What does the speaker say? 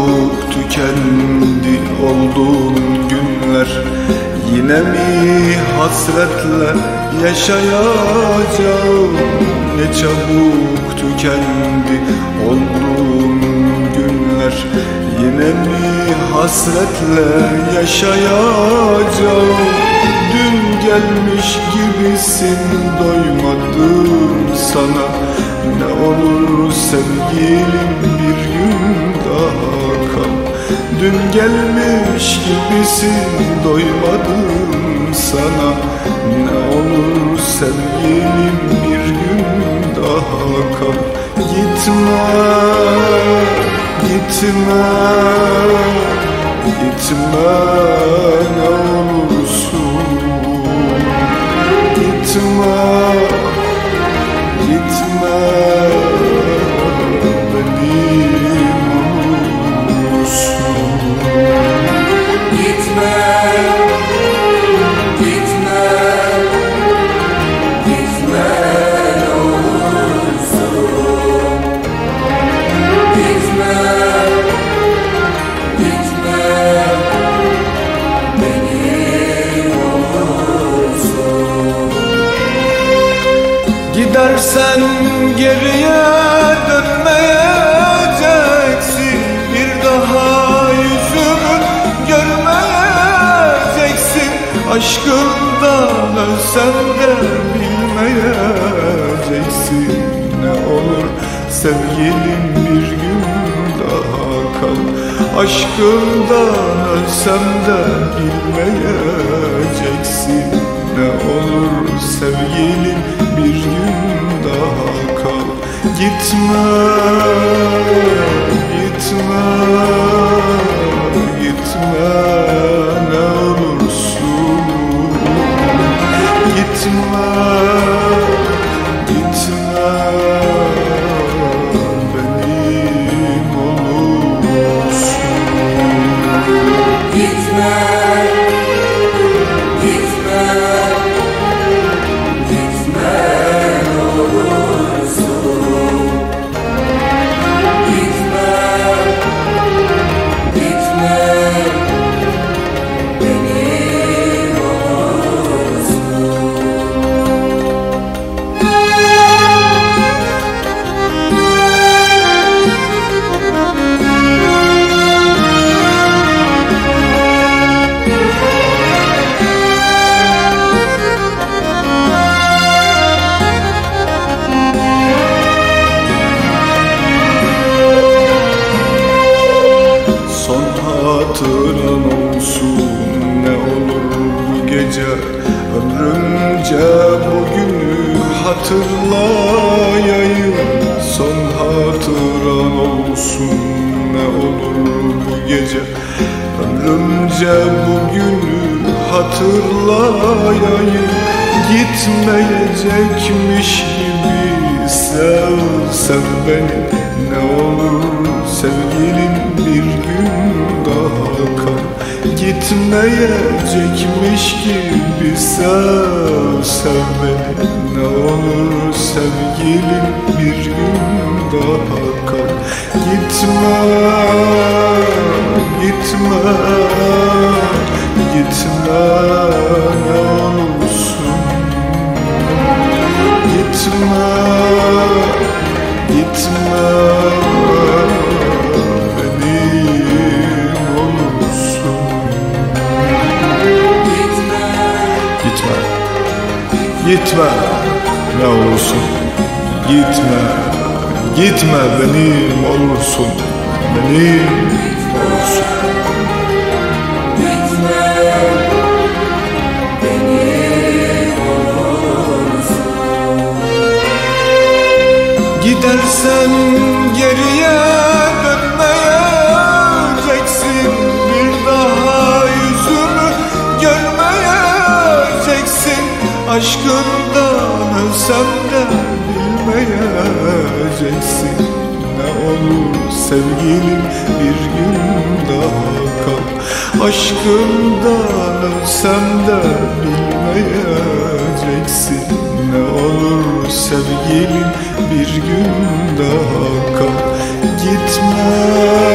çabuk tükendi olduğun günler. Yine mi hasretle yaşayacağım? Ne çabuk tükendi olduğun günler. Yine mi hasretle yaşayacağım? Dün gelmiş gibisin, doymadım sana. Ne olur sevgilim bir gün daha kal. Dün gelmiş gibisin, doymadım sana. Ne olur sevgilim bir gün daha kal. Gitme, gitme, gitme ne olursun. Gitme, gitme benim olursun. Gitme, gitme, gitme ne olursun. Gitme, gitme benim olursun. Gidersen geriye dönmeyeceksin. Bir daha yüzümü görmeyeceksin. Aşkından ölsem de bilmeyeceksin. Ne olur sevgilim bir gün daha kal. Aşkından ölsem de bilmeyeceksin. Ne olur sevgilim bir gün daha kal. Gitme, gitme, gitme ne olursun. Gitme, gitme benim olursun. Gitme, gitme, gitme ne olursun. Gitme, gitme benim olursun. Son hatıran olsun ne olur bu gece. Ömrümce bugünü hatırlayayım. Son hatıran olsun ne olur bu gece. Ömrümce bugünü hatırlayayım. Gitmeyecekmiş gibi sev, sev beni. Ne olur sevgilim bir gün daha kal. Gitmeyecekmiş gibi sev, sev beni. Ne olur sevgilim bir gün daha kal. Gitme, gitme, gitme ne olursun. Gitme, gitme benim olursun. Gitme, gitme ne olursun. Gitme, gitme benim olursun. Benim olursun. Gidersen geriye dönmeyeceksin. Bir daha yüzümü görmeyeceksin. Aşkından ölsem de bilmeyeceksin. Ne olur sevgilim bir gün daha kal. Aşkından ölsem de bilmeyeceksin. Ne olur sevgilim bir gün daha kal. Gitme,